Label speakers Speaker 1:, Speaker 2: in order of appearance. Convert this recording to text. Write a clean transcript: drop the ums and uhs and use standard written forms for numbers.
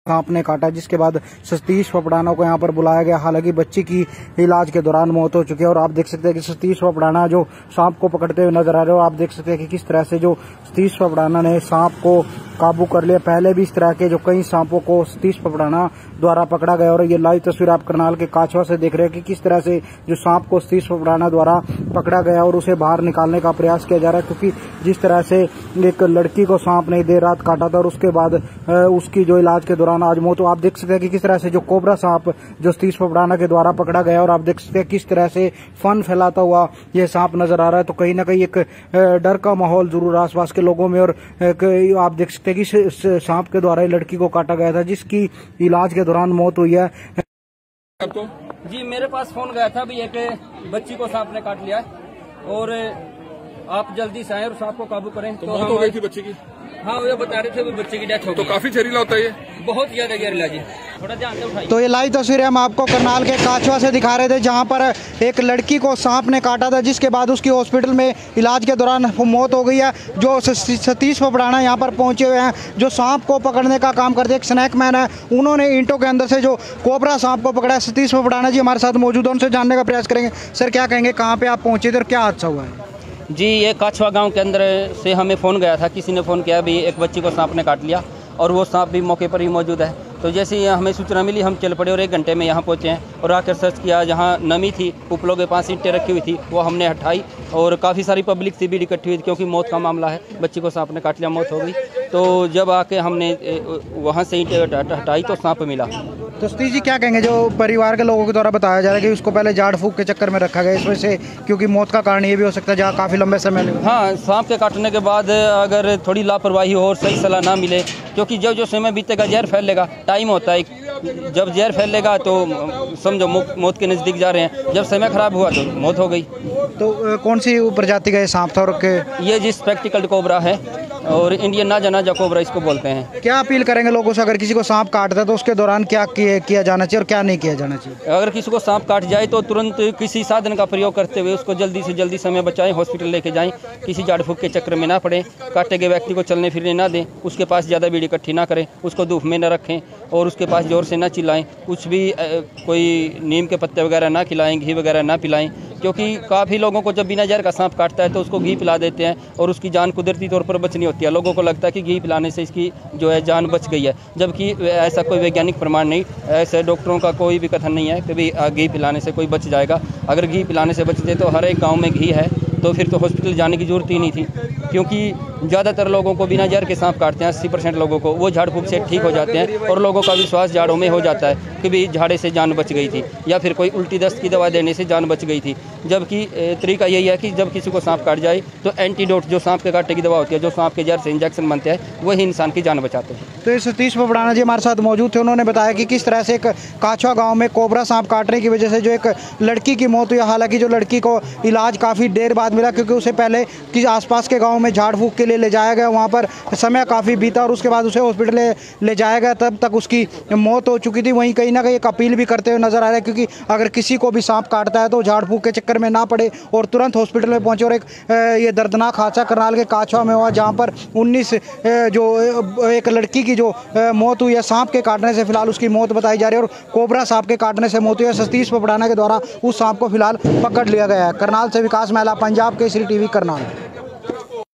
Speaker 1: सांप ने काटा, जिसके बाद सतीश पपड़ाना को यहाँ पर बुलाया गया। हालांकि बच्ची की इलाज के दौरान मौत हो चुकी है। और आप देख सकते हैं कि सतीश पपड़ाना जो सांप को पकड़ते हुए नजर आ रहे हो, आप देख सकते हैं कि किस तरह से जो सतीश पपड़ाना ने सांप को काबू कर लिया। पहले भी इस तरह के जो कई सांपों को सतीश पपड़ाना द्वारा पकड़ा गया। और ये लाइव तस्वीर आप करनाल के काछवा से देख रहे हैं कि किस तरह से जो सांप को सतीश पपड़ाना द्वारा पकड़ा गया और उसे बाहर निकालने का प्रयास किया जा रहा है। क्योंकि जिस तरह से एक लड़की को सांप ने देर रात काटा था और उसके बाद उसकी जो इलाज के दौरान आज मौत, तो आप देख सकते हैं कि किस तरह से जो कोबरा सांप जो सतीश पपड़ाना के द्वारा पकड़ा गया। और आप देख सकते हैं किस तरह से फन फैलाता हुआ ये सांप नजर आ रहा है। तो कहीं ना कहीं एक डर का माहौल जरूर आसपास के लोगों में। और आप देख सकते हैं कि सांप के द्वारा लड़की को काटा गया था, जिसकी इलाज के दौरान मौत हुई है।
Speaker 2: आपको जी मेरे पास फोन गया था, भी एक बच्ची को सांप ने काट लिया और आप जल्दी से आए और सांप को काबू करें।
Speaker 3: तो मौत हो गई थी बच्ची की?
Speaker 2: हाँ, वो बता रहे थे बच्चे की डेथ हो गई।
Speaker 3: तो काफी जहरीला होता है ये?
Speaker 2: बहुत ज्यादा जहरीला जी, थोड़ा ध्यान से उठाइए।
Speaker 1: तो ये लाइव तस्वीरें हम आपको करनाल के काछवा से दिखा रहे थे, जहां पर एक लड़की को सांप ने काटा था, जिसके बाद उसकी हॉस्पिटल में इलाज के दौरान मौत हो गई है। जो सतीश पपड़ाना यहाँ पर पहुंचे हुए हैं, जो सांप को पकड़ने का काम करते, एक स्नैक मैन है, उन्होंने ईंटों के अंदर से जो कोबरा सांप को पकड़ा है। सतीश पपड़ाना जी हमारे साथ मौजूद है, उनसे जानने का प्रयास करेंगे। सर, क्या कहेंगे, कहाँ पे आप पहुंचे थे और क्या हादसा हुआ है?
Speaker 2: जी, ये काछवा गांव के अंदर से हमें फ़ोन गया था, किसी ने फ़ोन किया भी एक बच्ची को सांप ने काट लिया और वो सांप भी मौके पर ही मौजूद है। तो जैसे ही हमें सूचना मिली, हम चल पड़े और 1 घंटे में यहाँ पहुँचे हैं और आकर सर्च किया। जहाँ नमी थी, उपलों के पास ईंटें रखी हुई थी, वो हमने हटाई और काफ़ी सारी पब्लिक से भी इकट्ठी हुई, क्योंकि मौत का मामला है, बच्ची को सांप ने काट लिया, मौत हो गई। तो जब आके हमने वहाँ से ईंटें हटाई तो सांप मिला।
Speaker 1: तो सतीश जी, क्या कहेंगे, जो परिवार के लोगों के द्वारा बताया जा रहा है कि उसको पहले झाड़ फूक के चक्कर में रखा गया, इस वजह से, क्योंकि मौत का कारण ये भी हो सकता है जहाँ काफ़ी लंबे समय।
Speaker 2: हाँ, सांप के काटने के बाद अगर थोड़ी लापरवाही हो और सही सलाह ना मिले, क्योंकि जब जो समय बीतेगा जहर फैलेगा, टाइम होता है, जब जहर फैलेगा तो समझो मौत के नज़दीक जा रहे हैं। जब समय खराब हुआ तो मौत हो गई।
Speaker 1: तो कौन सी प्रजाति का ये सांप था? और
Speaker 2: ये जिस स्पेक्टिकल्ड कोबरा है और इंडियन नाजा कोबरा इसको बोलते हैं।
Speaker 1: क्या अपील करेंगे लोगों से, अगर किसी को सांप काटता है तो उसके दौरान क्या किया जाना चाहिए और क्या नहीं किया जाना चाहिए?
Speaker 2: अगर किसी को सांप काट जाए तो तुरंत किसी साधन का प्रयोग करते हुए उसको जल्दी से जल्दी समय बचाएं, हॉस्पिटल लेके जाएं, किसी झाड़ फूक के चक्कर में ना पड़े, काटे गए व्यक्ति को चलने फिरने ना दें, उसके पास ज़्यादा भीड़ इकट्ठी ना करें, उसको धूप में न रखें और उसके पास जोर से ना चिल्लाएं, कुछ भी कोई नीम के पत्ते वगैरह ना खिलाएं, घी वगैरह ना पिलाएं। क्योंकि काफ़ी लोगों को जब बिना जहर का सांप काटता है तो उसको घी पिला देते हैं और उसकी जान कुदरती तौर पर बचनी होती है। लोगों को लगता है कि घी पिलाने से इसकी जो है जान बच गई है, जबकि ऐसा कोई वैज्ञानिक प्रमाण नहीं, ऐसे डॉक्टरों का कोई भी कथन नहीं है कि भाई घी पिलाने से कोई बच जाएगा। अगर घी पिलाने से बचते तो हर एक गाँव में घी है, तो फिर तो हॉस्पिटल जाने की जरूरत ही नहीं थी। क्योंकि ज़्यादातर लोगों को बिना जहर के सांप काटते हैं, 80% लोगों को वो झाड़ फूक से ठीक हो जाते हैं और लोगों का विश्वास झाड़ों में हो जाता है कि भाई झाड़े से जान बच गई थी या फिर कोई उल्टी दस्त की दवा देने से जान बच गई थी। जबकि तरीका यही है कि जब किसी को सांप काट जाए तो एंटीडोट, जो सांप के काटने की दवा होती है, जो सांप के जहर से इंजेक्शन बनते हैं, वही इंसान की जान बचाते हैं।
Speaker 1: तो सतीश पपड़ाना जी हमारे साथ मौजूद थे, उन्होंने बताया कि किस तरह से एक काछवा गाँव में कोबरा सांप काटने की वजह से जो एक लड़की की मौत हुई। हालांकि जो लड़की को इलाज काफ़ी देर बाद मिला, क्योंकि उसे पहले किसी आसपास के गाँव में झाड़ फूक के लिए ले जाया गया, वहाँ पर समय काफ़ी बीता और उसके बाद उसे हॉस्पिटल ले जाया गया, तब तक उसकी मौत हो चुकी थी। वहीं कहीं ना कहीं एक अपील भी करते हुए नजर आ रहा है, क्योंकि अगर किसी को भी सांप काटता है तो झाड़ फूक के चक्कर में ना पड़े और तुरंत हॉस्पिटल में पहुंचे। और एक ये दर्दनाक हादसा करनाल के काछवा में हुआ, जहां पर 19 जो एक लड़की की जो मौत हुई है सांप के काटने से, फिलहाल उसकी मौत बताई जा रही है और कोबरा सांप के काटने से मौत हुई है। सतीश पपड़ाना के द्वारा उस सांप को फिलहाल पकड़ लिया गया है। करनाल से विकास महिला, पंजाब केसरी टीवी, करनाल।